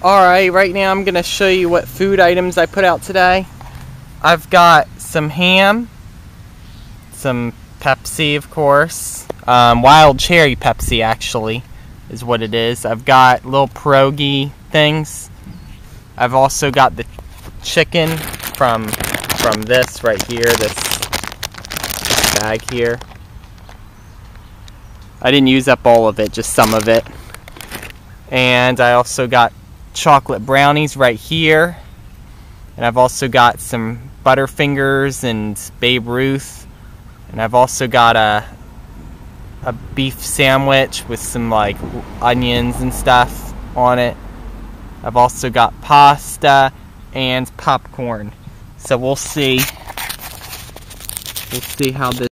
Alright, right now I'm going to show you what food items I put out today. I've got some ham, some Pepsi of course, wild cherry Pepsi actually is what it is. I've got little pierogi things. I've also got the chicken from this right here, this bag here. I didn't use up all of it, just some of it. And I also got chocolate brownies right here. And I've also got some Butterfingers and Babe Ruth. And I've also got a beef sandwich with some like onions and stuff on it. I've also got pasta and popcorn. So we'll see how this